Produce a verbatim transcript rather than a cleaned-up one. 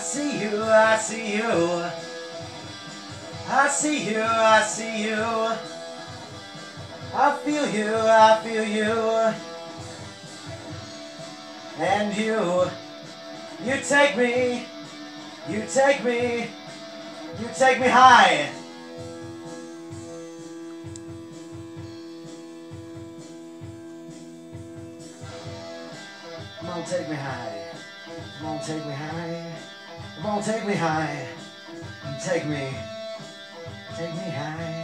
see you, I see you. I see you, I see you. I feel you, I feel you. And you, you take me, you take me, you take me high. Come on, take me high. Come on, take me high. Come on, take me high. Take me, take me high.